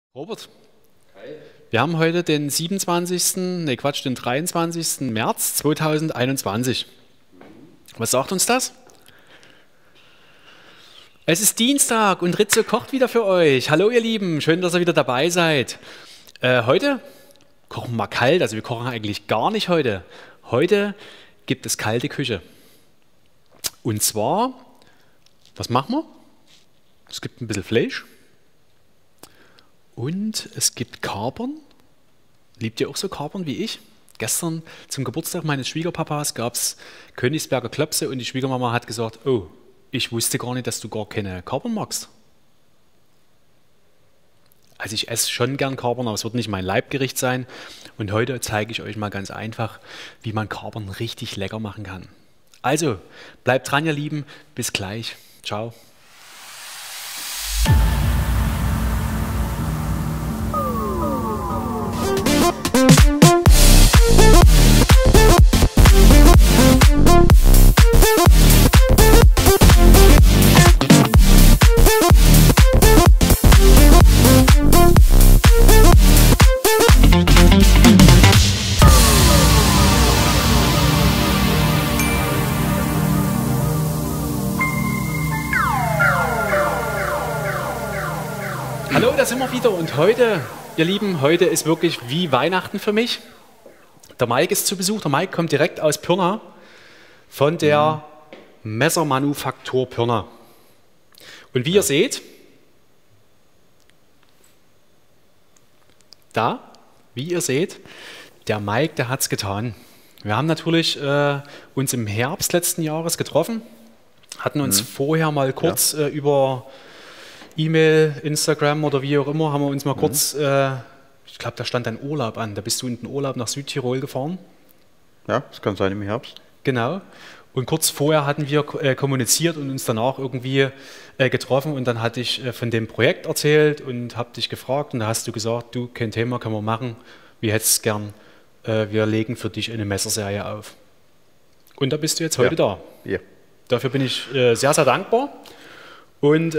Robert, wir haben heute den 27., nee Quatsch, den 23. März 2021. Was sagt uns das? Es ist Dienstag und Ritze kocht wieder für euch. Hallo ihr Lieben, schön, dass ihr wieder dabei seid. Heute kochen wir mal kalt, also wir kochen eigentlich gar nicht heute. Heute gibt es kalte Küche. Und zwar, was machen wir? Es gibt ein bisschen Fleisch. Und es gibt Kapern. Liebt ihr auch so Kapern wie ich? Gestern zum Geburtstag meines Schwiegerpapas gab es Königsberger Klopse und die Schwiegermama hat gesagt, oh, ich wusste gar nicht, dass du gar keine Kapern magst. Also ich esse schon gern Kapern, aber es wird nicht mein Leibgericht sein. Und heute zeige ich euch mal ganz einfach, wie man Kapern richtig lecker machen kann. Also, bleibt dran, ihr Lieben. Bis gleich. Ciao. Hallo, da sind wir wieder und heute, ihr Lieben, heute ist wirklich wie Weihnachten für mich. Der Mike ist zu Besuch, der Mike kommt direkt aus Pirna von der Messermanufaktur Pirna. Und wie ihr seht, der Mike, der hat es getan. Wir haben natürlich uns im Herbst letzten Jahres getroffen, hatten uns vorher mal kurz über E-Mail, Instagram oder wie auch immer, haben wir uns mal kurz, ich glaube, da stand ein Urlaub an. Da bist du in den Urlaub nach Südtirol gefahren. Ja, das kann sein im Herbst. Genau. Und kurz vorher hatten wir kommuniziert und uns danach irgendwie getroffen. Und dann hatte ich von dem Projekt erzählt und habe dich gefragt. Und da hast du gesagt, du, kein Thema, können wir machen. Wir hätten es gern. Wir legen für dich eine Messerserie auf. Und da bist du jetzt heute da. Ja. Dafür bin ich sehr, sehr dankbar. Und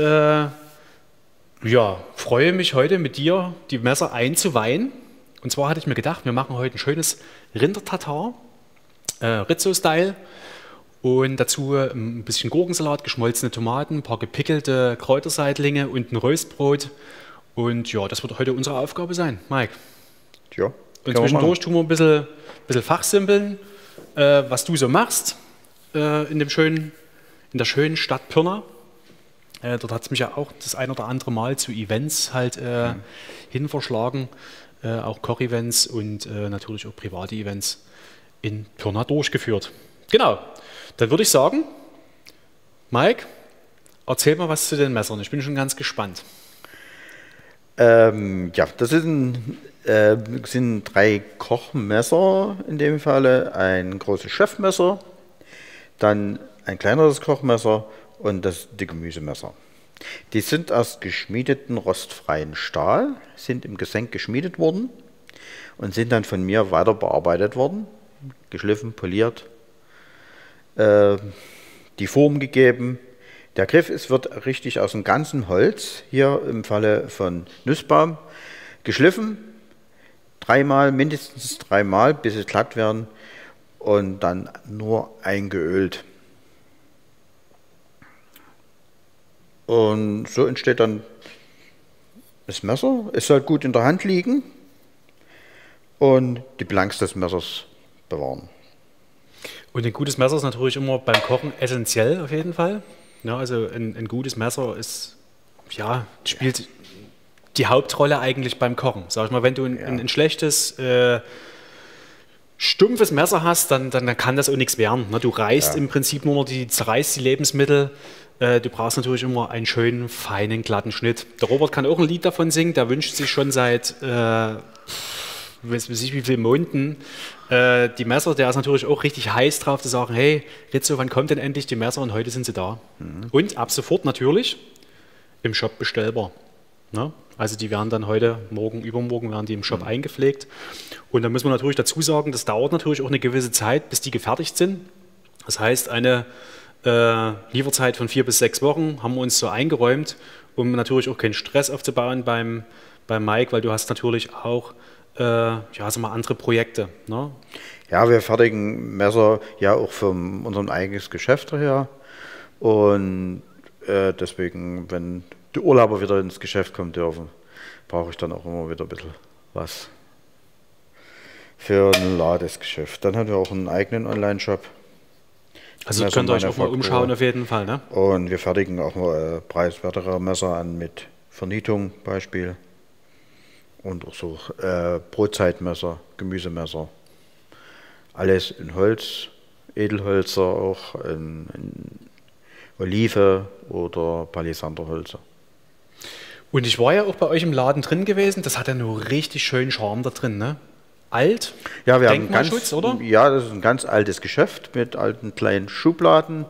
ja, freue mich heute mit dir die Messer einzuweihen. Und zwar hatte ich mir gedacht, wir machen heute ein schönes Rindertatar, Rizzo-Style. Und dazu ein bisschen Gurkensalat, geschmolzene Tomaten, ein paar gepickelte Kräuterseitlinge und ein Röstbrot. Und ja, das wird heute unsere Aufgabe sein, Mike. Ja. Und zwischendurch tun wir ein bisschen fachsimpeln, was du so machst in der schönen Stadt Pirna. Dort hat es mich ja auch das ein oder andere Mal zu Events halt hin verschlagen, auch Koch-Events und natürlich auch private Events in Pirna durchgeführt. Genau, dann würde ich sagen, Mike, erzähl mal was zu den Messern, ich bin schon ganz gespannt. Ja, das sind 3 Kochmesser in dem Falle, ein großes Chefmesser, dann ein kleineres Kochmesser und das dicke Gemüsemesser. Die sind aus geschmiedeten rostfreien Stahl, sind im Gesenk geschmiedet worden und sind dann von mir weiter bearbeitet worden, geschliffen, poliert, die Form gegeben. Der Griff wird richtig aus dem ganzen Holz, hier im Falle von Nussbaum, geschliffen, mindestens dreimal, bis sie glatt werden und dann nur eingeölt. Und so entsteht dann das Messer. Es soll gut in der Hand liegen und die Blanks des Messers bewahren. Und ein gutes Messer ist natürlich immer beim Kochen essentiell auf jeden Fall. Ja, also ein gutes Messer spielt die Hauptrolle eigentlich beim Kochen. Sag ich mal, wenn du ein schlechtes, stumpfes Messer hast, dann kann das auch nichts werden. Du reißt im Prinzip nur noch, zerreißt die Lebensmittel. Du brauchst natürlich immer einen schönen, feinen, glatten Schnitt. Der Robert kann auch ein Lied davon singen, der wünscht sich schon seit weiß ich wie vielen Monaten die Messer. Der ist natürlich auch richtig heiß drauf zu sagen, hey Rizzo, wann kommt denn endlich die Messer? Und heute sind sie da. Und ab sofort natürlich im Shop bestellbar. Ne? Also die werden dann heute, morgen, übermorgen werden die im Shop eingepflegt. Und da muss man natürlich dazu sagen, das dauert natürlich auch eine gewisse Zeit, bis die gefertigt sind. Das heißt, eine Lieferzeit von 4 bis 6 Wochen haben wir uns so eingeräumt, um natürlich auch keinen Stress aufzubauen beim bei Mike, weil du hast natürlich auch ja, sag mal, andere Projekte. Ne? Ja, wir fertigen Messer ja auch von unserem eigenes Geschäft her. Und deswegen, wenn die Urlauber wieder ins Geschäft kommen dürfen, brauche ich dann auch immer wieder ein bisschen was für ein Ladesgeschäft. Dann haben wir auch einen eigenen Online-Shop. Also könnt ihr euch auch mal umschauen auf jeden Fall, ne? Und wir fertigen auch mal preiswertere Messer an mit Vernietung, Beispiel. Und auch so Brotzeitmesser, Gemüsemesser. Alles in Holz, Edelhölzer auch, in Olive oder Palisanderhölzer. Und ich war ja auch bei euch im Laden drin gewesen, das hat ja nur richtig schön Charme da drin, ne? Alt, ja, wir Denkmalschutz, haben oder? Ja, das ist ein ganz altes Geschäft mit alten kleinen Schubladen.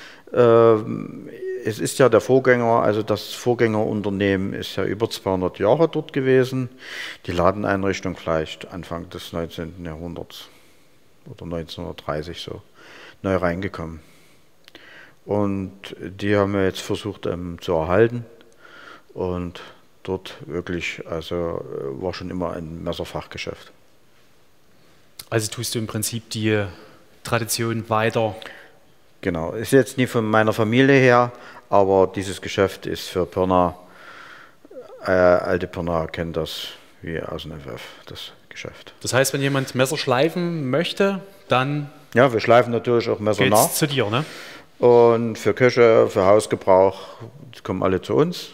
Es ist ja der Vorgänger, also das Vorgängerunternehmen ist ja über 200 Jahre dort gewesen. Die Ladeneinrichtung vielleicht Anfang des 19. Jahrhunderts oder 1930 so neu reingekommen. Und die haben wir jetzt versucht zu erhalten. Und dort wirklich, also war schon immer ein Messerfachgeschäft. Also tust du im Prinzip die Tradition weiter. Genau, ist jetzt nie von meiner Familie her, aber dieses Geschäft ist für Pirna, alte Pirna kennen das wie aus dem FF, das Geschäft. Das heißt, wenn jemand Messer schleifen möchte, dann Ja, wir schleifen natürlich auch Messer nach. geht's zu dir, ne? Und für Küche, für Hausgebrauch, die kommen alle zu uns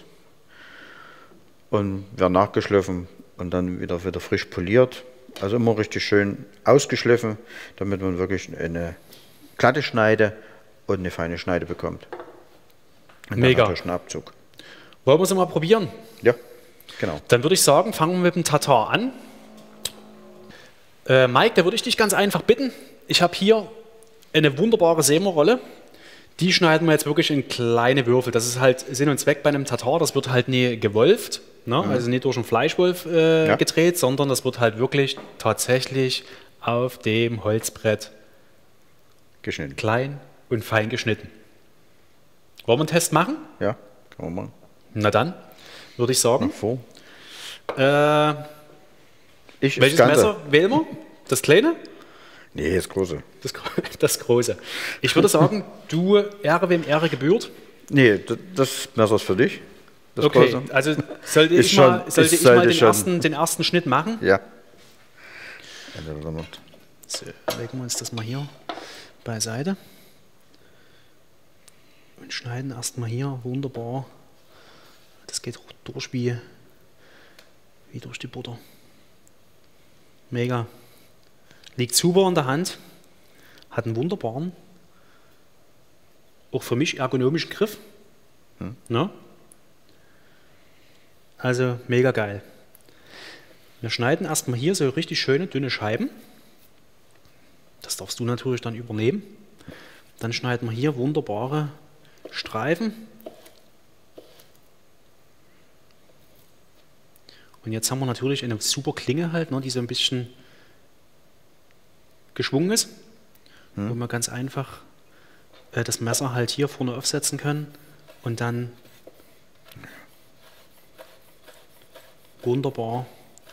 und werden nachgeschliffen und dann wieder frisch poliert. Also immer richtig schön ausgeschliffen, damit man wirklich eine glatte Schneide und eine feine Schneide bekommt. Und Mega. Dann natürlich einen Abzug. Wollen wir es mal probieren? Ja, genau. Dann würde ich sagen, fangen wir mit dem Tatar an. Mike, da würde ich dich ganz einfach bitten. Ich habe hier eine wunderbare Semerrolle. Die schneiden wir jetzt wirklich in kleine Würfel. Das ist halt Sinn und Zweck bei einem Tatar. Das wird halt nie gewolft, ne? Also nicht durch einen Fleischwolf gedreht, sondern das wird halt wirklich tatsächlich auf dem Holzbrett Geschnitten. klein und fein geschnitten. Wollen wir einen Test machen? Ja, kann man machen. Na dann, würde ich sagen. Vor. Welches Messer wählen wir? Das kleine? Nee, das große. Das große. Ich würde sagen, du, Ehre wem Ehre gebührt. Nee, das Messer ist für dich. Das Okay, große. also sollte ich mal den ersten Schnitt machen? Ja. So, legen wir uns das mal hier beiseite. Und schneiden erstmal hier wunderbar. Das geht durch wie durch die Butter. Mega. Liegt super in der Hand. Hat einen wunderbaren, auch für mich ergonomischen Griff. Ne? Also mega geil. Wir schneiden erstmal hier so richtig schöne, dünne Scheiben. Das darfst du natürlich dann übernehmen. Dann schneiden wir hier wunderbare Streifen. Und jetzt haben wir natürlich eine super Klinge halt, ne, die so ein bisschen geschwungen ist. Wo wir ganz einfach das Messer halt hier vorne aufsetzen können und dann wunderbar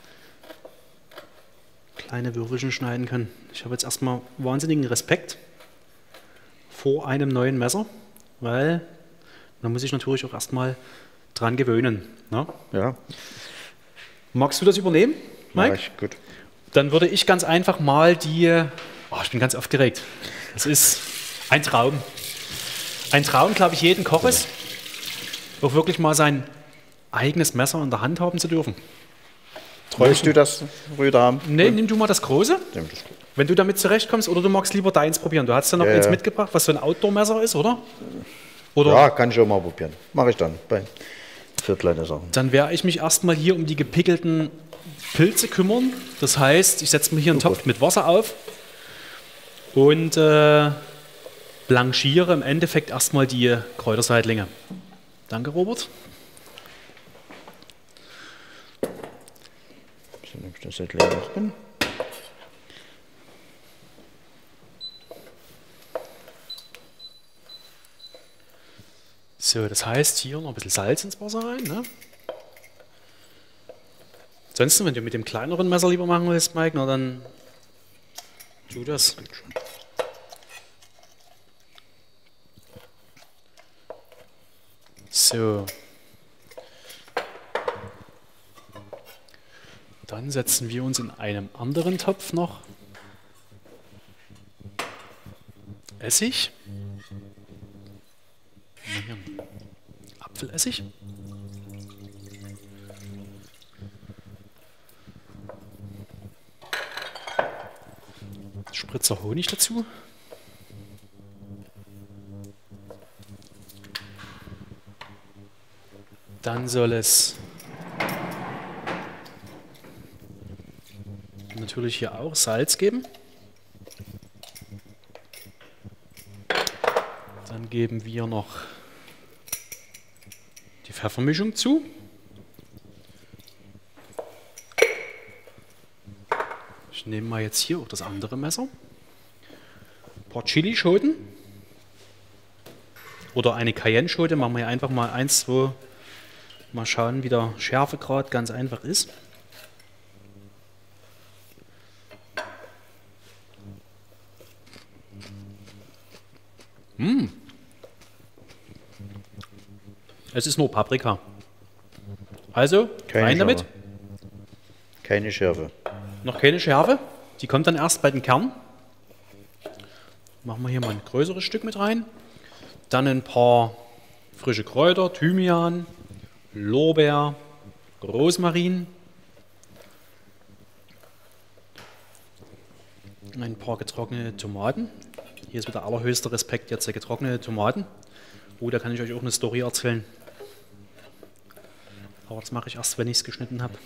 kleine Würfelchen schneiden können. Ich habe jetzt erstmal wahnsinnigen Respekt vor einem neuen Messer, weil man muss sich natürlich auch erstmal dran gewöhnen. Ne? Ja. Magst du das übernehmen, Mike? Ja, gut. Dann würde ich ganz einfach mal ich bin ganz aufgeregt. Es ist ein Traum. Ein Traum, glaube ich, jeden Koches, auch wirklich mal sein eigenes Messer in der Hand haben zu dürfen. Möchtest du das Rüder haben? Nee, nimm du mal das Große, Nimm das gut. wenn du damit zurechtkommst, oder du magst lieber deins probieren. Du hast ja noch eins mitgebracht, was so ein Outdoor-Messer ist, oder? Ja, kann ich auch mal probieren. Mache ich dann für kleine Sachen. Dann werde ich mich erstmal hier um die gepickelten Pilze kümmern. Das heißt, ich setze mir hier einen Topf mit Wasser auf und blanchiere im Endeffekt erstmal die Kräuterseitlinge. Danke, Robert. So nehme ich das Seitling noch drin. So, das heißt hier noch ein bisschen Salz ins Wasser rein. Ne? Ansonsten, wenn du mit dem kleineren Messer lieber machen willst, Mike, na dann tu das. So. Dann setzen wir uns in einem anderen Topf noch Essig. Apfelessig. Spritzer Honig dazu. Dann soll es natürlich hier auch Salz geben. Dann geben wir noch die Pfeffermischung zu. Ich nehme mal jetzt hier auch das andere Messer. Ein paar Chilischoten oder eine Cayenne-Schote. Machen wir hier einfach mal 1, 2. Mal schauen, wie der Schärfegrad ganz einfach ist. Es ist nur Paprika. Also, rein damit. Keine Schärfe. Noch keine Schärfe. Die kommt dann erst bei den Kernen. Machen wir hier mal ein größeres Stück mit rein. Dann ein paar frische Kräuter, Thymian, Lorbeer, Rosmarin. Ein paar getrocknete Tomaten. Hier ist wieder allerhöchster Respekt, jetzt getrocknete Tomaten. Oh, da kann ich euch auch eine Story erzählen. Aber das mache ich erst, wenn ich es geschnitten habe.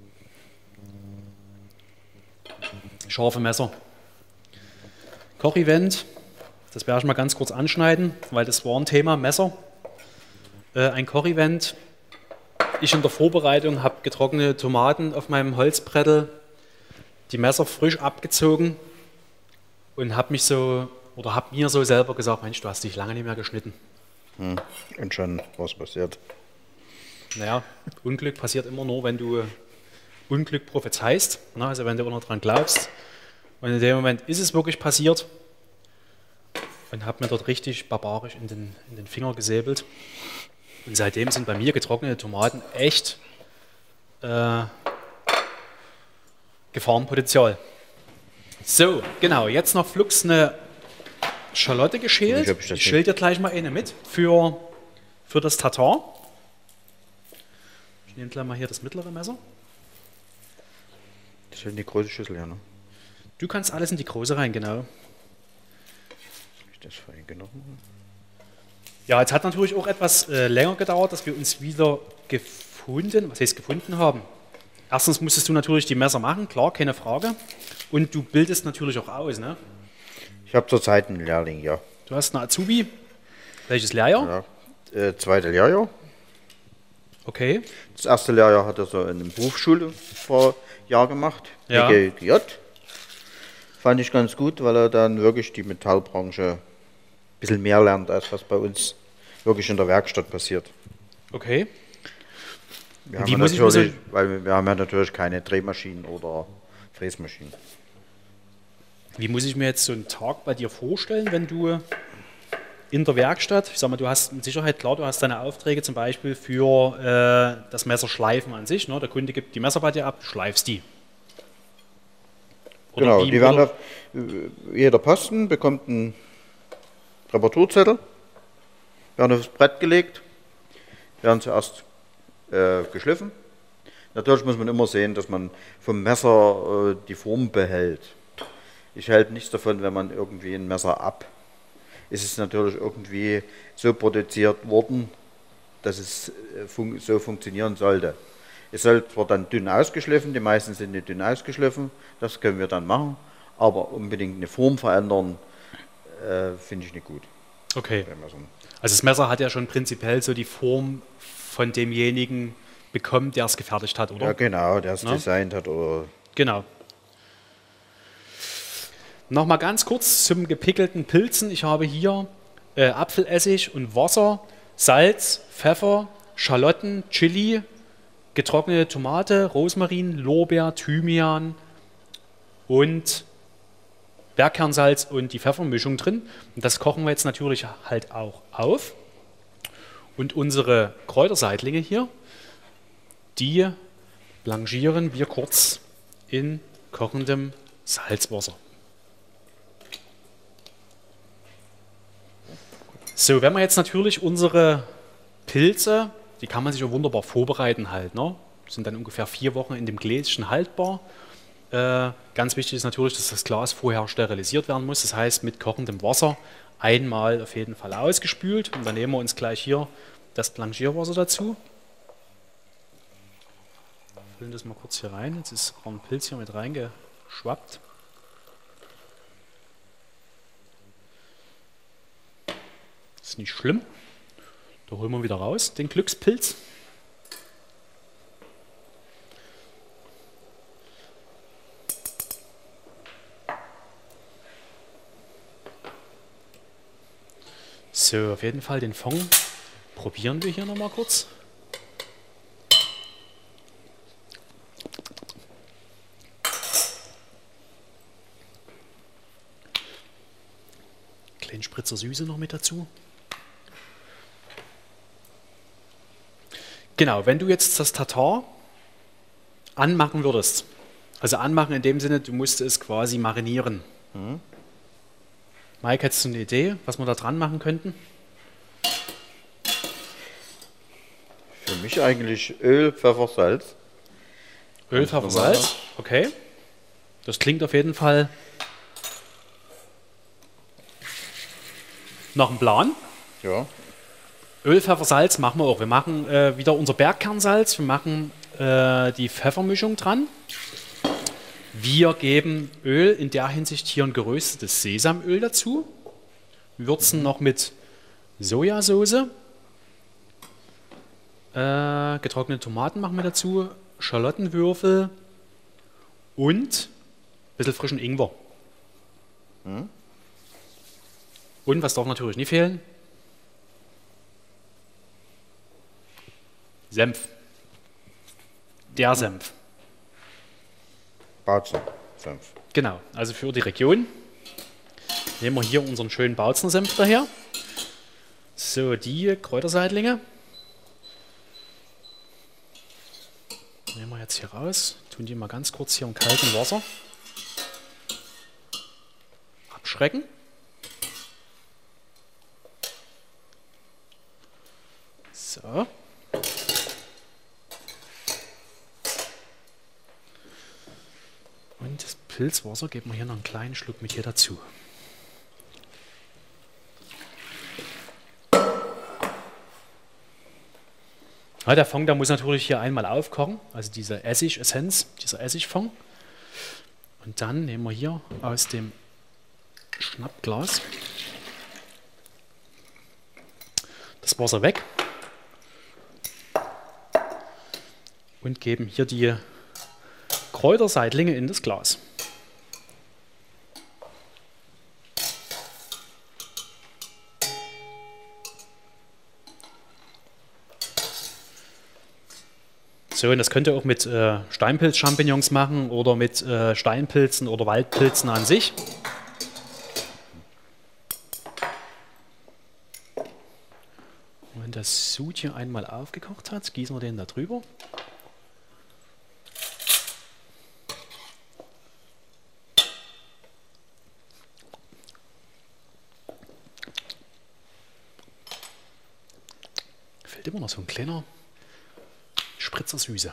Scharfe Messer. Kochevent, das werde ich mal ganz kurz anschneiden, weil das war ein Thema, Messer. Ein Kochevent. Ich in der Vorbereitung habe getrocknete Tomaten auf meinem Holzbrettel, die Messer frisch abgezogen und habe mir so selber gesagt, Mensch, du hast dich lange nicht mehr geschnitten. Und schon was passiert. Naja, Unglück passiert immer nur, wenn du Unglück prophezeist, also wenn du immer noch dran glaubst. Und in dem Moment ist es wirklich passiert und habe mir dort richtig barbarisch in den Finger gesäbelt. Und seitdem sind bei mir getrocknete Tomaten echt Gefahrenpotenzial. So, genau, jetzt noch flugs eine Schalotte geschält. Ich schäle dir gleich mal eine mit für das Tatar. Ich nehme gleich mal hier das mittlere Messer. Das ist in die große Schüssel, ja, ne? Du kannst alles in die große rein, genau. Habe ich das fein genommen? Ja, jetzt hat natürlich auch etwas länger gedauert, dass wir uns wieder gefunden haben. Erstens musstest du natürlich die Messer machen, klar, keine Frage. Und du bildest natürlich auch aus, ne? Ich habe zurzeit einen Lehrling, ja. Du hast eine Azubi. Welches Lehrjahr? Ja, zweite Lehrjahr. Okay. Das erste Lehrjahr hat er so in einer Berufsschule vor Jahr gemacht. Ja. BGJ. Fand ich ganz gut, weil er dann wirklich die Metallbranche ein bisschen mehr lernt, als was bei uns wirklich in der Werkstatt passiert. Okay. Wir haben ja natürlich keine Drehmaschinen oder Fräsmaschinen. Wie muss ich mir jetzt so einen Tag bei dir vorstellen, wenn du in der Werkstatt, ich sag mal, du hast mit Sicherheit, klar, du hast deine Aufträge zum Beispiel für das Messerschleifen an sich, ne? Der Kunde gibt die Messer bei dir ab, du schleifst die. Oder genau, die werden jeder Posten bekommt einen Reparaturzettel, werden aufs Brett gelegt, werden zuerst geschliffen. Natürlich muss man immer sehen, dass man vom Messer die Form behält. Ich halte nichts davon, wenn man irgendwie ein Messer ab. Ist es natürlich irgendwie so produziert worden, dass es so funktionieren sollte. Es soll zwar dann dünn ausgeschliffen, die meisten sind nicht dünn ausgeschliffen, das können wir dann machen, aber unbedingt eine Form verändern, finde ich nicht gut. Okay. Also das Messer hat ja schon prinzipiell so die Form von demjenigen bekommen, der es gefertigt hat, oder? Ja, genau, der es designt hat. Oder genau. Nochmal ganz kurz zum gepickelten Pilzen. Ich habe hier Apfelessig und Wasser, Salz, Pfeffer, Schalotten, Chili, getrocknete Tomate, Rosmarin, Lorbeer, Thymian und Bergkernsalz und die Pfeffermischung drin. Und das kochen wir jetzt natürlich halt auch auf. Und unsere Kräuterseitlinge hier, die blanchieren wir kurz in kochendem Salzwasser. So, wenn wir jetzt natürlich unsere Pilze, die kann man sich auch wunderbar vorbereiten halt, ne? Sind dann ungefähr 4 Wochen in dem Gläschen haltbar. Ganz wichtig ist natürlich, dass das Glas vorher sterilisiert werden muss. Das heißt, mit kochendem Wasser einmal auf jeden Fall ausgespült. Und dann nehmen wir uns gleich hier das Blanchierwasser dazu. Füllen das mal kurz hier rein. Jetzt ist ein Pilz hier mit reingeschwappt. Das ist nicht schlimm. Da holen wir wieder raus den Glückspilz. So, auf jeden Fall den Fond probieren wir hier nochmal kurz. Kleinen Spritzer Süße noch mit dazu. Genau, wenn du jetzt das Tatar anmachen würdest, also anmachen in dem Sinne, du musst es quasi marinieren. Mike, hättest du eine Idee, was wir da dran machen könnten? Für mich eigentlich Öl, Pfeffer, Salz. Öl, Pfeffer, Salz, okay. Das klingt auf jeden Fall nach einem Plan. Ja. Öl, Pfeffer, Salz machen wir auch. Wir machen wieder unser Bergkernsalz, wir machen die Pfeffermischung dran. Wir geben Öl in der Hinsicht hier ein geröstetes Sesamöl dazu. Würzen noch mit Sojasauce. Getrocknete Tomaten machen wir dazu. Schalottenwürfel und ein bisschen frischen Ingwer. Und was darf natürlich nicht fehlen? Senf. Der Senf. Bautzen, Senf. Genau, also für die Region nehmen wir hier unseren schönen Bautzner Senf daher. So, die Kräuterseitlinge nehmen wir jetzt hier raus, tun die mal ganz kurz hier im kalten Wasser abschrecken. So. Und das Pilzwasser geben wir hier noch einen kleinen Schluck mit hier dazu. Ja, der Fond, der muss natürlich hier einmal aufkochen, also diese Essigessenz, dieser Essigfond. Und dann nehmen wir hier aus dem Schnappglas das Wasser weg und geben hier die Kräuterseitlinge in das Glas. So, und das könnt ihr auch mit Steinpilz-Champignons machen oder mit Steinpilzen oder Waldpilzen an sich. Und wenn das Sud hier einmal aufgekocht hat, gießen wir den da drüber. Fehlt immer noch so ein kleiner Spritzer Süße.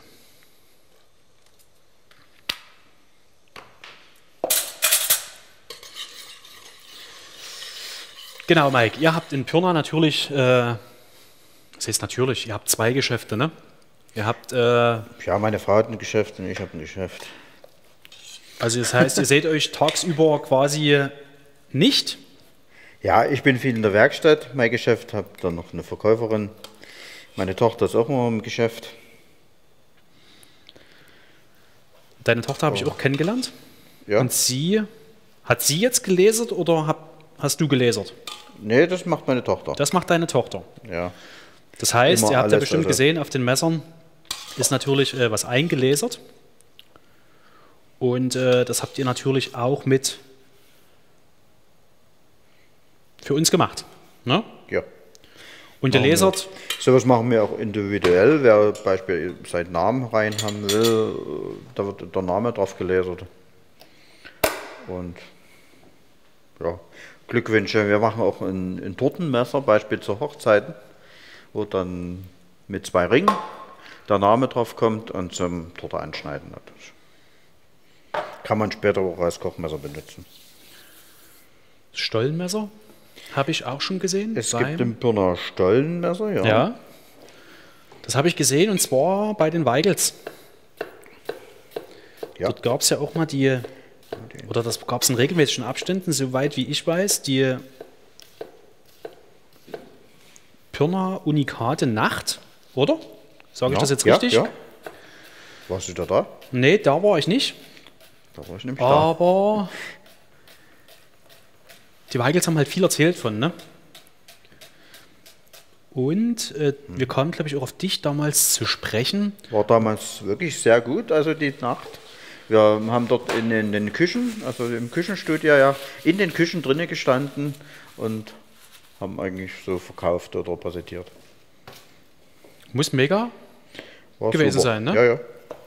Genau, Mike, ihr habt in Pirna natürlich, das heißt natürlich, ihr habt 2 Geschäfte, ne? Ihr habt... ja, meine Frau hat ein Geschäft und ich habe ein Geschäft. Also das heißt, ihr seht euch tagsüber quasi nicht? Ja, ich bin viel in der Werkstatt, mein Geschäft, habe dann noch eine Verkäuferin. Meine Tochter ist auch immer im Geschäft. Deine Tochter habe ich auch kennengelernt. Ja. Und hat sie jetzt gelasert oder hast du gelasert? Nee, das macht meine Tochter. Das macht deine Tochter. Ja. Das heißt, Immer ihr habt ja alles, bestimmt also gesehen auf den Messern, ist natürlich was eingelasert. Und das habt ihr natürlich auch mit für uns gemacht. Ne? Ja. Und ihr lasert. Sowas machen wir auch individuell. Wer beispielsweise seinen Namen rein haben will, da wird der Name drauf gelasert. Und ja, Glückwünsche. Wir machen auch ein Tortenmesser, Beispiel zu Hochzeiten, wo dann mit 2 Ringen der Name drauf kommt und zum Torte anschneiden natürlich. Kann man später auch als Kochmesser benutzen. Stollenmesser habe ich auch schon gesehen. Es gibt ein Pirna Stollenmesser, ja. Ja, das habe ich gesehen und zwar bei den Weigels. Ja. Dort gab es ja auch mal oder das gab es in regelmäßigen Abständen, soweit wie ich weiß, die Pirna Unikate Nacht, oder? Sage ich das jetzt richtig? Ja. Warst du da? Nee, da war ich nicht. Da war ich nämlich Aber die Weigels haben halt viel erzählt von, ne? Und wir kamen, glaube ich, auch auf dich damals zu sprechen. War damals wirklich sehr gut, also die Nacht. Wir haben dort in den Küchen, also im Küchenstudio ja, in den Küchen drinnen gestanden und haben eigentlich so verkauft oder präsentiert. Muss mega War gewesen super. sein, ne? Ja, ja.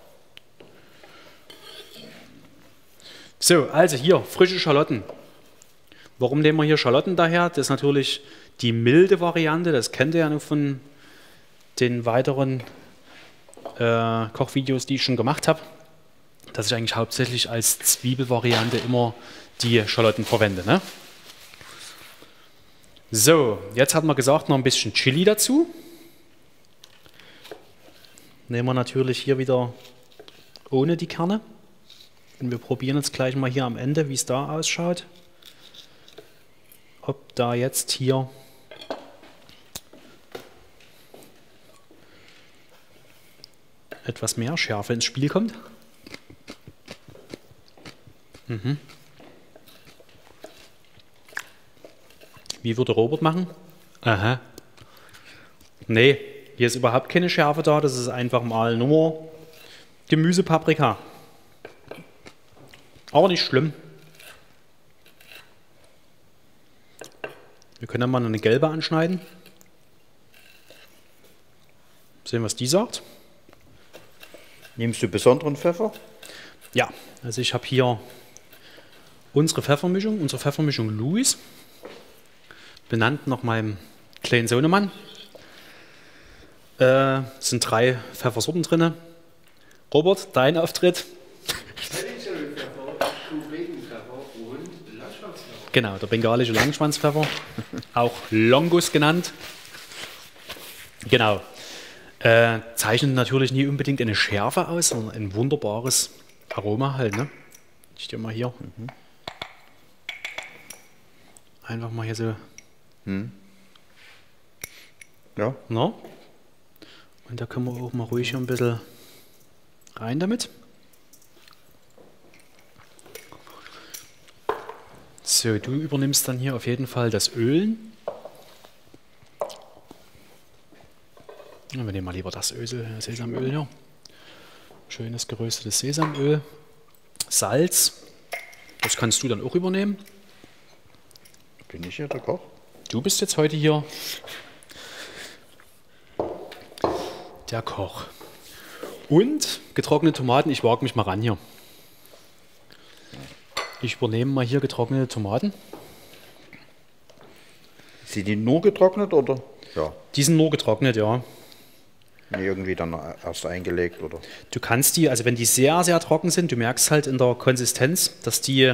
So, also hier, frische Schalotten. Warum nehmen wir hier Schalotten daher? Das ist natürlich die milde Variante, das kennt ihr ja nur von den weiteren Kochvideos, die ich schon gemacht habe, dass ich eigentlich hauptsächlich als Zwiebelvariante immer die Schalotten verwende. Ne? So, jetzt hat man gesagt, noch ein bisschen Chili dazu. Nehmen wir natürlich hier wieder ohne die Kerne. Und wir probieren jetzt gleich mal hier am Ende, wie es da ausschaut. Ob da jetzt hier etwas mehr Schärfe ins Spiel kommt. Wie würde Robert machen? Aha. Nee, hier ist überhaupt keine Schärfe da. Das ist einfach mal nur Gemüsepaprika. Aber nicht schlimm. Wir können dann mal eine gelbe anschneiden. Sehen, was die sagt. Nimmst du besonderen Pfeffer? Ja, also ich habe hier unsere Pfeffermischung Louis, benannt nach meinem kleinen Sohnemann. Es sind 3 Pfeffersorten drin. Robert, dein Auftritt. Genau, der bengalische Langschwanzpfeffer, auch Longus genannt. Genau. Zeichnet natürlich nie unbedingt eine Schärfe aus, sondern ein wunderbares Aroma halt. Ne? Ich dir mal hier. Einfach mal hier so. Ja. Na? Und da können wir auch mal ruhig hier ein bisschen rein damit. So, du übernimmst dann hier auf jeden Fall das Ölen. Wir nehmen mal lieber das Sesamöl hier. Schönes geröstetes Sesamöl. Salz. Das kannst du dann auch übernehmen. Bin ich hier der Koch? Du bist jetzt heute hier der Koch. Und getrocknete Tomaten. Ich wage mich mal ran hier. Ich übernehme mal hier getrocknete Tomaten. Sind die nur getrocknet oder? Ja. Die sind nur getrocknet, ja. Irgendwie dann erst eingelegt oder? Du kannst die, also wenn die sehr, sehr trocken sind, du merkst halt in der Konsistenz, dass die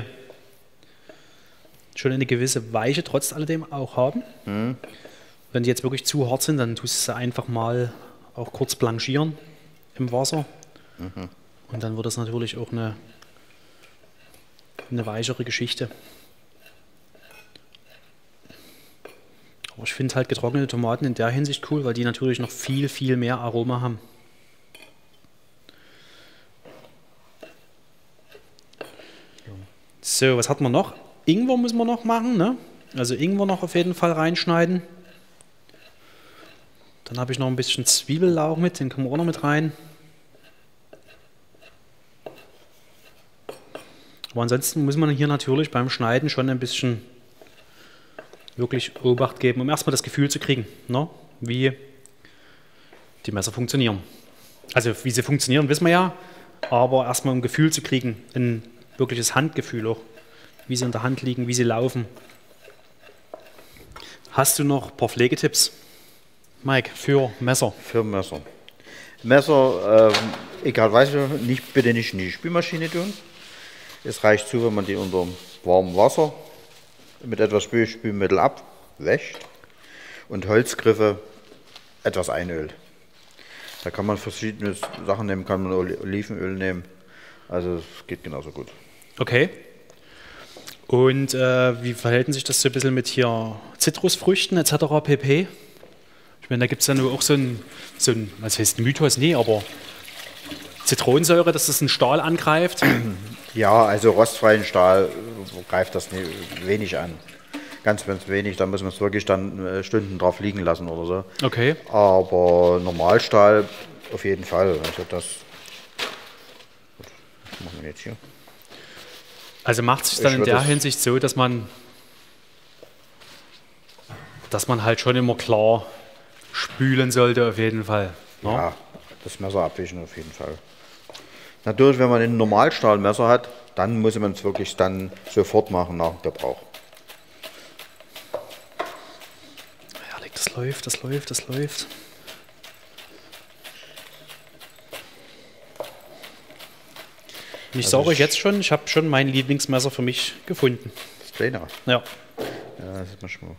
schon eine gewisse Weiche trotz alledem auch haben. Wenn die jetzt wirklich zu hart sind, dann tust du sie einfach mal auch kurz blanchieren im Wasser. Und dann wird das natürlich auch eine weichere Geschichte. Aber ich finde halt getrocknete Tomaten in der Hinsicht cool, weil die natürlich noch viel, viel mehr Aroma haben. So, was hat man noch? Ingwer müssen wir noch machen, ne? Also Ingwer noch auf jeden Fall reinschneiden. Dann habe ich noch ein bisschen Zwiebellauch mit, den können wir auch noch mit rein. Aber ansonsten muss man hier natürlich beim Schneiden schon ein bisschen wirklich Obacht geben, um erstmal das Gefühl zu kriegen, ne? Wie die Messer funktionieren. Also wie sie funktionieren, wissen wir ja, aber erstmal ein Gefühl zu kriegen, ein wirkliches Handgefühl auch, wie sie in der Hand liegen, wie sie laufen. Hast du noch ein paar Pflegetipps, Mike, für Messer? Für Messer. Messer, egal was, bitte nicht in die Spülmaschine tun. Es reicht zu, wenn man die unter warmem Wasser mit etwas Spülmittel abwäscht und Holzgriffe etwas einölt. Da kann man verschiedene Sachen nehmen, kann man Olivenöl nehmen. Also es geht genauso gut. Okay. Und wie verhält sich das so ein bisschen mit hier Zitrusfrüchten etc. pp? Ich meine, da gibt es ja nur auch so ein, was heißt Mythos? Nee, aber Zitronensäure, dass das einen Stahl angreift? Ja, also rostfreien Stahl greift das wenig an. Ganz wenig, da muss man es wirklich dann Stunden drauf liegen lassen oder so. Okay. Aber Normalstahl auf jeden Fall. Also das machen wir jetzt hier. Also macht es sich dann in der Hinsicht so, dass man halt schon immer klar spülen sollte auf jeden Fall. Ne? Ja, das Messer abwischen auf jeden Fall. Natürlich, wenn man ein Normalstahlmesser hat, dann muss man es wirklich dann sofort machen nach Gebrauch. Herrlich, das läuft, das läuft, das läuft. Und ich sage euch jetzt schon, ich habe schon mein Lieblingsmesser für mich gefunden. Das Kleine? Ja. Ja, das ist manchmal.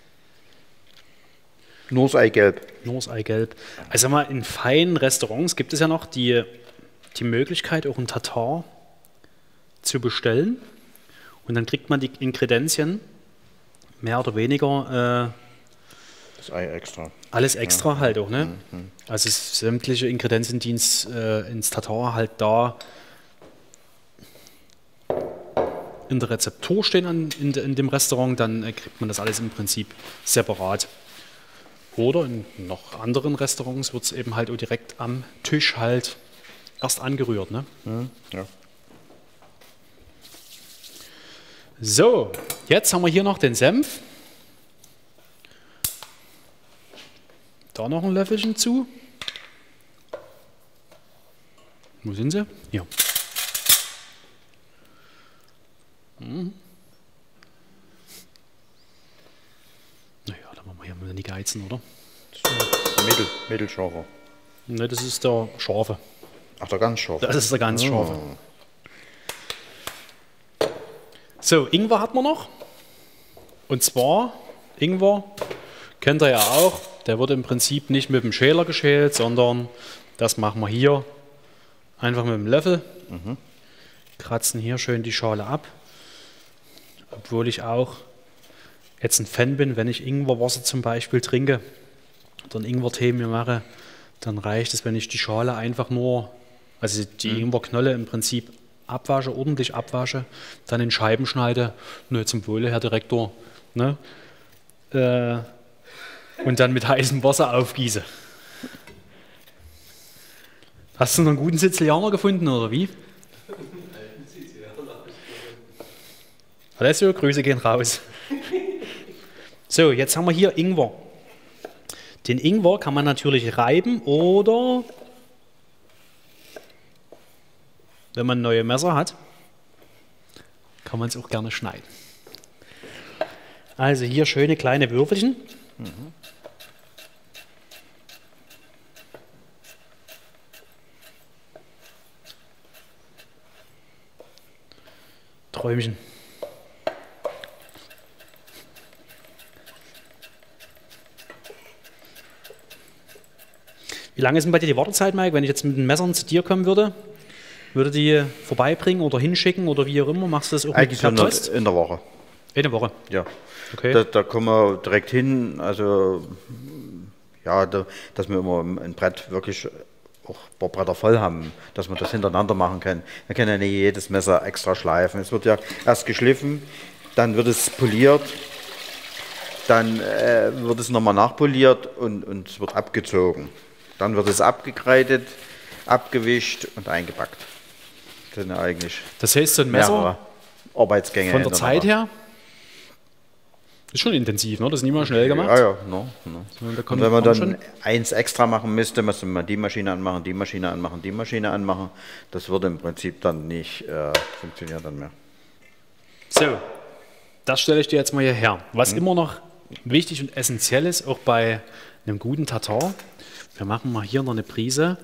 Nur das Eigelb. Nur das Eigelb. Also mal in feinen Restaurants gibt es ja noch die Möglichkeit, auch ein Tatar zu bestellen. Und dann kriegt man die Ingredienzien mehr oder weniger das Ei extra. Alles extra halt auch, ne? Also sämtliche Ingredienzien, die ins Tatar halt da in der Rezeptur stehen in dem Restaurant, dann kriegt man das alles im Prinzip separat. Oder in noch anderen Restaurants wird es eben halt auch direkt am Tisch halt erst angerührt, ne? Ja. So, jetzt haben wir hier noch den Senf. Da noch ein Löffelchen zu. Wo sind sie? Hier. Naja, da machen wir hier mal nicht geizen, oder? Mittelscharfer. Ne, das ist der scharfe. Ach, der ganz scharfe. Das ist der ganz scharfe. So, Ingwer hat man noch. Und zwar, Ingwer, kennt ihr ja auch, der wird im Prinzip nicht mit dem Schäler geschält, sondern das machen wir hier einfach mit dem Löffel. Kratzen hier schön die Schale ab. Obwohl ich auch jetzt ein Fan bin, wenn ich Ingwerwasser zum Beispiel trinke oder einen Ingwertee mir mache, dann reicht es, wenn ich die Schale einfach nur, also die Ingwerknolle im Prinzip abwasche, ordentlich abwasche, dann in Scheiben schneide, nur zum Wohle, Herr Direktor, ne? Und dann mit heißem Wasser aufgieße. Hast du noch einen guten Sizilianer gefunden, oder wie? Alessio, Grüße gehen raus. So, jetzt haben wir hier Ingwer. Den Ingwer kann man natürlich reiben oder, wenn man neue Messer hat, kann man es auch gerne schneiden. Also hier schöne kleine Würfelchen. Träumchen. Wie lange ist denn bei dir die Wartezeit, Mike? Wenn ich jetzt mit den Messern zu dir kommen würde die vorbeibringen oder hinschicken oder wie auch immer? Machst du das auch eigentlich per Post? In der Woche. Eine Woche? Ja. Okay. Da kommen wir direkt hin. Also, ja, dass wir immer ein Brett wirklich auch ein paar Bretter voll haben, dass man das hintereinander machen kann. Man kann ja nicht jedes Messer extra schleifen. Es wird ja erst geschliffen, dann wird es poliert, dann wird es nochmal nachpoliert und es wird abgezogen. Dann wird es abgekreidet, abgewischt und eingepackt. sind ja eigentlich Das heißt, so ein Messer mehrere Arbeitsgänge. von der Zeit her ist schon intensiv, ne? Das ist nie mal schnell gemacht. Ja, ja. No. Da Und wenn man dann eins extra machen müsste man die Maschine anmachen, die Maschine anmachen, die Maschine anmachen. Das würde im Prinzip dann nicht funktionieren dann mehr. So, das stelle ich dir jetzt mal hierher. Was immer noch wichtig und essentiell ist, auch bei einem guten Tatar, wir machen mal hier noch eine Prise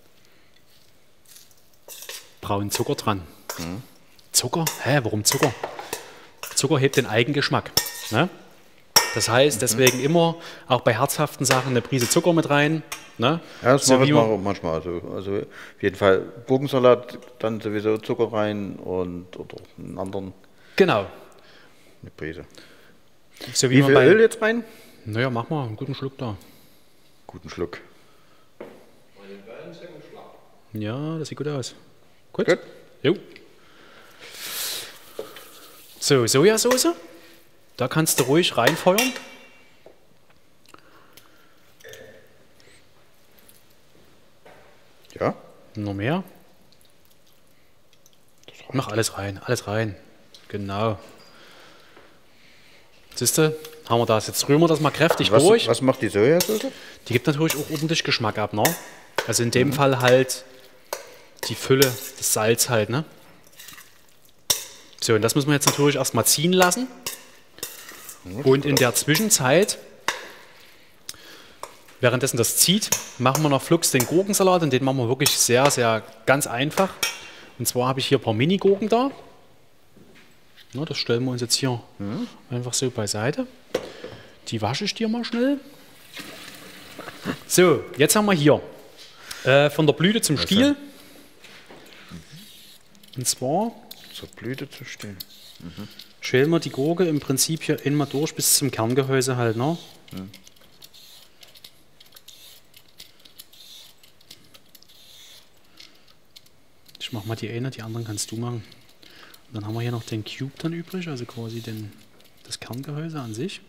braunen Zucker dran. Zucker? Hä, warum Zucker? Zucker hebt den Eigengeschmack. Ne? Das heißt, deswegen immer auch bei herzhaften Sachen eine Prise Zucker mit rein. Ne? Ja, das mache ich auch manchmal. Also auf jeden Fall Gurkensalat, dann sowieso Zucker rein oder einen anderen. Genau. Eine Prise. So wie viel Öl jetzt rein? Naja, mach mal einen guten Schluck da. Guten Schluck. Ja, das sieht gut aus. Gut. Gut. Jo. So, Sojasauce. Da kannst du ruhig reinfeuern. Ja. Noch mehr. Mach alles rein, alles rein. Genau. Siehst du, haben wir das. Jetzt rühren wir das mal kräftig durch. Was macht die Sojasauce? Die gibt natürlich auch ordentlich Geschmack ab, ne? Also in dem Fall halt die Fülle, das Salz halt, ne? So, und das müssen wir jetzt natürlich erstmal ziehen lassen. Und in der Zwischenzeit, währenddessen das zieht, machen wir noch flugs den Gurkensalat und den machen wir wirklich sehr, sehr ganz einfach. Und zwar habe ich hier ein paar Mini-Gurken da. Na, das stellen wir uns jetzt hier einfach so beiseite. Die wasche ich dir mal schnell. So, jetzt haben wir hier von der Blüte zum Stiel. Und zwar zur Blüte zu Stiel. schälen wir die Gurke im Prinzip hier immer durch bis zum Kerngehäuse halt, ne? Ich mach mal die eine, die anderen kannst du machen. Und dann haben wir hier noch den Cube dann übrig, also quasi das Kerngehäuse an sich.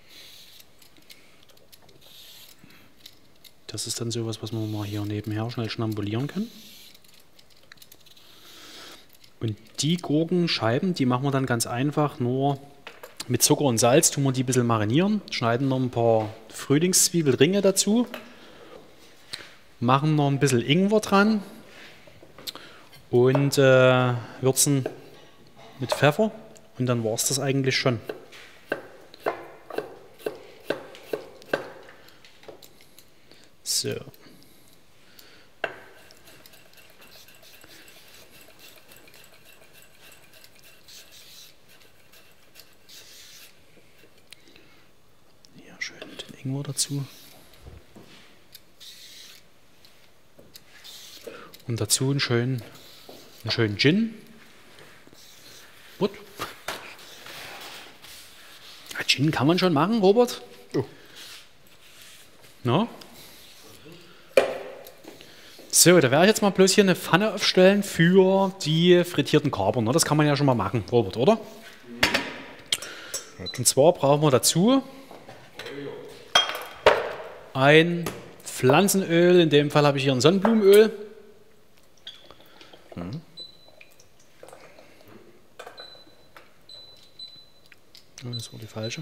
Das ist dann sowas, was man mal hier nebenher schnell schnambulieren kann. Und die Gurkenscheiben, die machen wir dann ganz einfach nur mit Zucker und Salz, tun wir die ein bisschen marinieren, schneiden noch ein paar Frühlingszwiebelringe dazu, machen noch ein bisschen Ingwer dran und würzen mit Pfeffer und dann war es das eigentlich schon. So. Hier schön den Ingwer dazu. Und dazu einen schönen Gin. Gut. Ja, Gin kann man schon machen, Robert. Oh. No? So, da werde ich jetzt mal bloß hier eine Pfanne aufstellen für die frittierten Kapern. Das kann man ja schon mal machen, Robert, oder? Und zwar brauchen wir dazu ein Pflanzenöl. In dem Fall habe ich hier ein Sonnenblumenöl. Das war die falsche.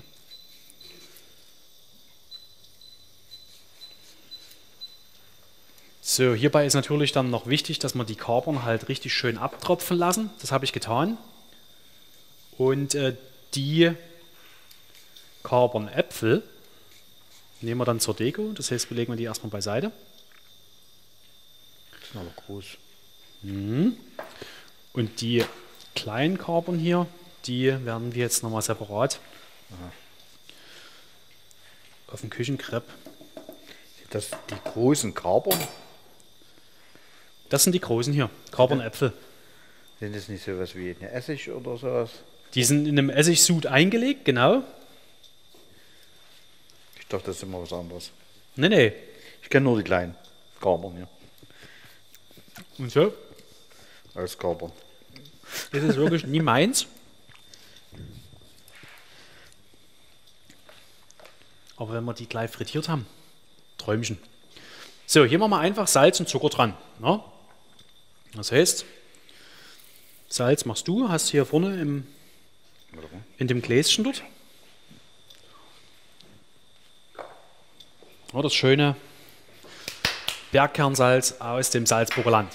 So, hierbei ist natürlich dann noch wichtig, dass wir die Kapern halt richtig schön abtropfen lassen. Das habe ich getan. Und die Kapernäpfel nehmen wir dann zur Deko. Das heißt, wir legen die erstmal beiseite. Das ist aber groß. Und die kleinen Kapern hier, die werden wir jetzt nochmal separat auf dem Küchenkrepp. Das die großen Kapern? Das sind die großen hier, Kapernäpfel. Sind das nicht sowas wie eine Essig oder sowas? Die sind in einem Essigsud eingelegt, genau. Ich dachte, das ist immer was anderes. Nee. Ich kenne nur die kleinen Kapern hier. Und so? Als Kapern. Das ist wirklich nie meins. Aber wenn wir die gleich frittiert haben, Träumchen. So, hier machen wir einfach Salz und Zucker dran. Ne? Das heißt, Salz machst du, hast hier vorne in dem Gläschen dort. Oh, das schöne Bergkernsalz aus dem Salzburger Land.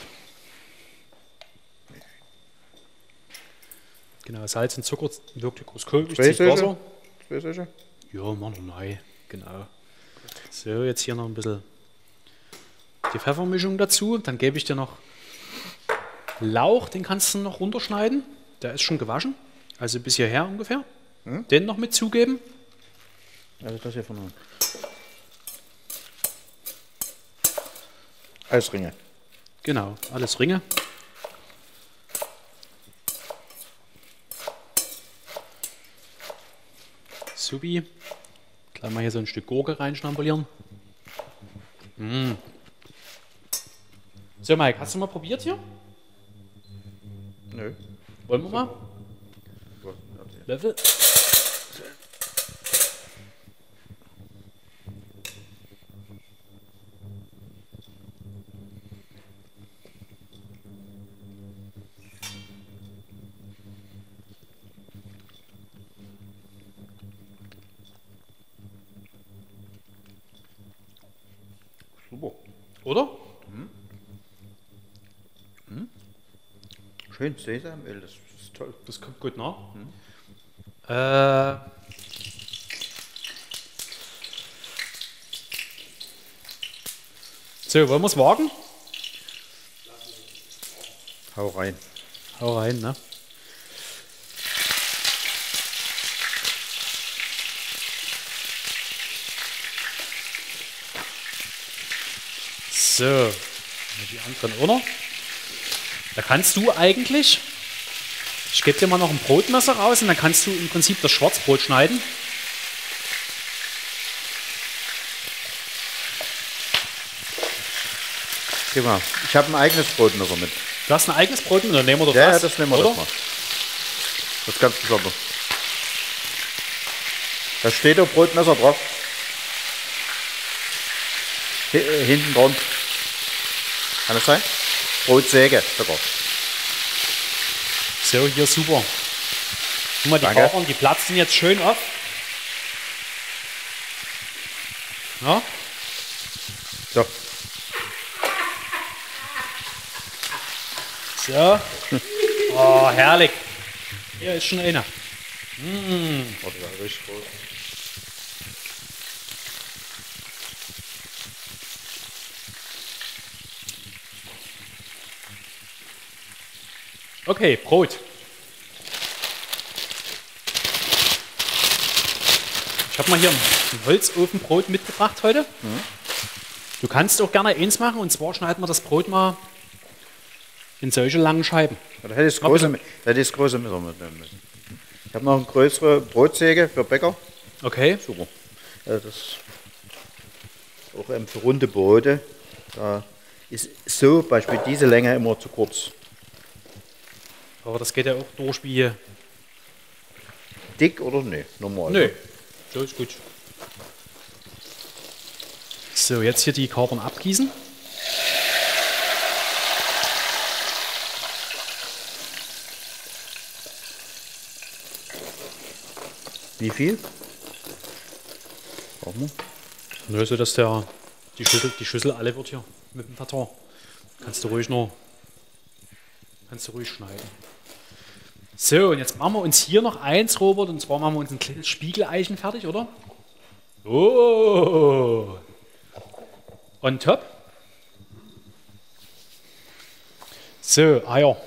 Genau, Salz und Zucker wirkt mikroskopisch, zieht Wasser. Ja, machen wir neu. Genau. So, jetzt hier noch ein bisschen die Pfeffermischung dazu. Dann gebe ich dir noch Lauch, den kannst du noch runterschneiden. Der ist schon gewaschen, also bis hierher ungefähr. Den noch mit zugeben. Also das hier von unten. Alles Ringe. Genau, alles Ringe. Supi. Gleich mal hier so ein Stück Gurke reinschnabulieren. So, Mike, hast du mal probiert hier? Nö. Wollen wir mal? Löffel. Super. Oder? Schön Sesamöl, das ist toll. Das kommt gut nach. So, wollen wir es wagen? Hau rein. Hau rein, ne? So, die anderen auch noch. Da kannst du eigentlich, ich gebe dir mal noch ein Brotmesser raus und dann kannst du im Prinzip das Schwarzbrot schneiden. Gib mal, ich habe ein eigenes Brotmesser mit. Du hast ein eigenes Brot mit, dann nehmen wir doch Ja, das. das nehmen wir oder? doch mal. Das ist ganz besonders. Da steht auch Brotmesser drauf. Hinten dran. Kann das sein? Brotsäge sogar. So, hier super. Guck mal, die Danke. Kapern, die platzen jetzt schön auf. Ja, So, so. Oh, herrlich. Hier ist schon einer. warte, da richtig groß. Okay, Brot. Ich habe mal hier ein Holzofenbrot mitgebracht heute. Du kannst auch gerne eins machen, und zwar schneiden wir das Brot mal in solche langen Scheiben. Da hätte ich das große Messer mitnehmen müssen. Ich habe noch eine größere Brotsäge für Bäcker. Okay. Super. Das ist auch für runde Brote. Da ist so Beispiel diese Länge immer zu kurz. Aber das geht ja auch durch wie... Dick oder nee? Normal. Nö, so ist gut. So, jetzt hier die Kapern abgießen. Wie viel? Brauchen wir? Nö, so dass die Schüssel alle wird hier mit dem Tatar. Kannst du ruhig schneiden. So, und jetzt machen wir uns hier noch eins, Robert, und zwar machen wir uns ein kleines Spiegeleichen fertig, oder? Oh! On top. So, Eier.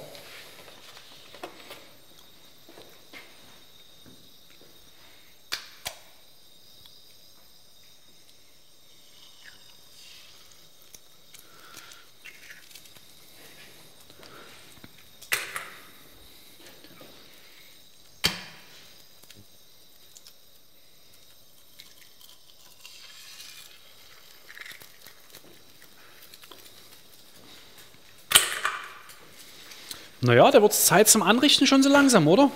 Naja, da wird es Zeit zum Anrichten schon so langsam, oder?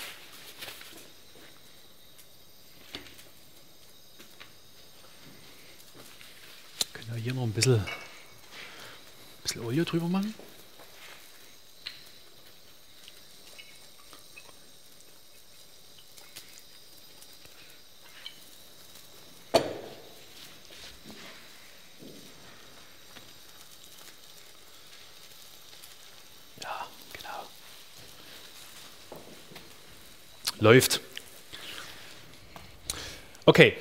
Können wir hier noch ein bisschen Olie drüber machen? Läuft. Okay.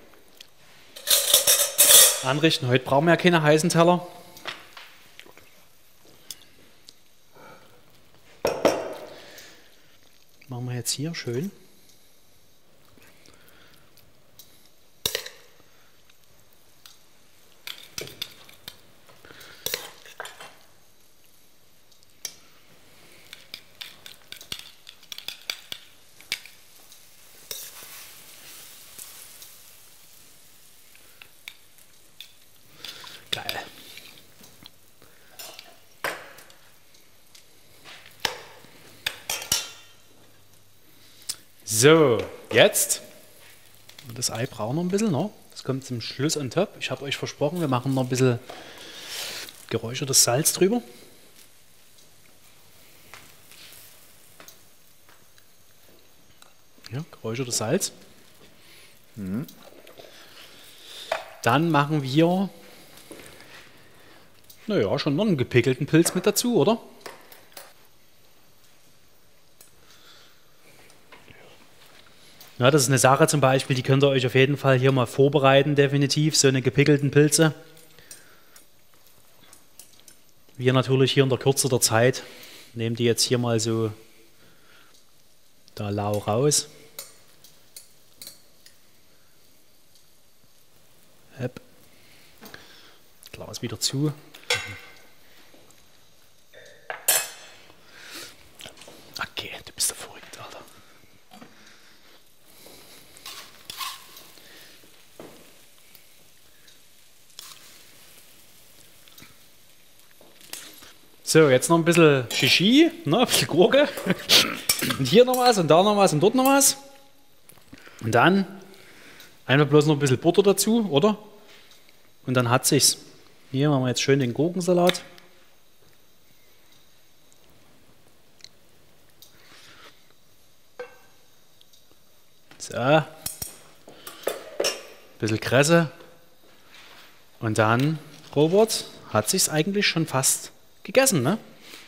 Anrichten. Heute brauchen wir ja keine heißen Teller. Machen wir jetzt hier schön. Geil. So, jetzt. Das Ei braucht noch ein bisschen, ne? Das kommt zum Schluss on top. Ich habe euch versprochen, wir machen noch ein bisschen geräuchertes Salz drüber. Ja, geräuchertes Salz. Dann machen wir, naja, schon noch einen gepickelten Pilz mit dazu, oder? Ja, das ist eine Sache zum Beispiel, die könnt ihr euch auf jeden Fall hier mal vorbereiten, definitiv, so eine gepickelten Pilze. Wir natürlich hier in der Kürze der Zeit nehmen die jetzt hier mal so da lau raus. Hepp. Glas wieder zu. Okay, du bist ja verrückt, Alter. So, jetzt noch ein bisschen Shishi, ne, ein bisschen Gurke. Und hier noch was und da noch was und dort noch was. Und dann einfach bloß noch ein bisschen Butter dazu, oder? Und dann hat sich's. Hier machen wir jetzt schön den Gurkensalat. So. Ein bisschen Kresse. Und dann, Robert, hat sich's eigentlich schon fast gegessen, ne?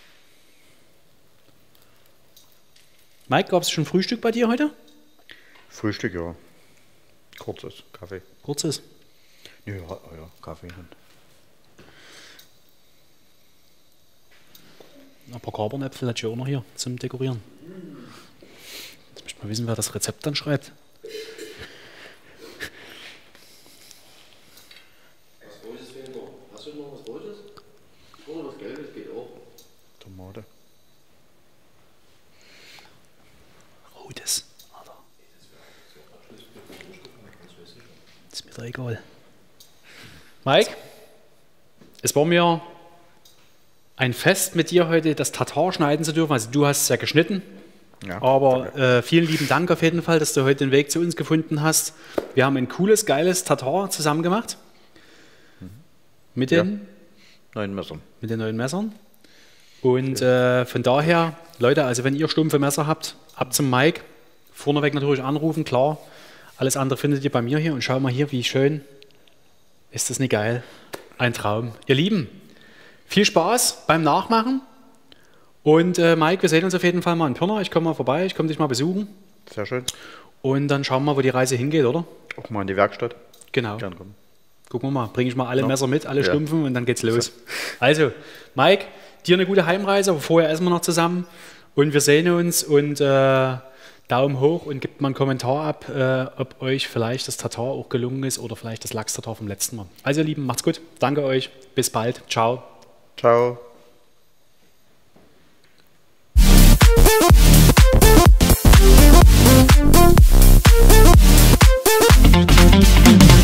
Mike, gab es schon Frühstück bei dir heute? Frühstück, ja. Kurzes Kaffee. Kurzes? Ja, ja, Kaffee. Ein paar Carbonäpfel hat ich auch noch hier zum Dekorieren. Jetzt möchte ich mal wissen, wer das Rezept dann schreibt. Was Rotes fehlt noch? Hast du noch was Rotes? Oder was Gelbes geht auch. Tomate. Rotes. Alter. Das ist mir da egal. Mike, es war mir ein Fest mit dir heute, das Tatar schneiden zu dürfen. Also du hast es ja geschnitten. Ja, aber vielen lieben Dank auf jeden Fall, dass du heute den Weg zu uns gefunden hast. Wir haben ein cooles, geiles Tatar zusammen gemacht. Mit den neuen Messern. Mit den neuen Messern. Und von daher, Leute, also wenn ihr stumpfe Messer habt, ab zum Mike. Vorneweg natürlich anrufen, klar. Alles andere findet ihr bei mir hier. Und schau mal hier, wie schön. Ist das nicht geil? Ein Traum. Ihr Lieben, viel Spaß beim Nachmachen. Und Mike, wir sehen uns auf jeden Fall mal in Pirna. Ich komme mal vorbei, ich komme dich mal besuchen. Sehr schön. Und dann schauen wir mal, wo die Reise hingeht, oder? Auch mal in die Werkstatt. Genau. Gern kommen. Gucken wir mal, bringe ich mal alle Ja. Messer mit, alle Ja. Stumpfen und dann geht's los. Also, Mike, dir eine gute Heimreise, aber vorher essen wir noch zusammen. Und wir sehen uns und Daumen hoch und gebt mal einen Kommentar ab, ob euch vielleicht das Tatar auch gelungen ist oder vielleicht das Lachs-Tatar vom letzten Mal. Also ihr Lieben, macht's gut. Danke euch. Bis bald. Ciao. Ciao. Thank you.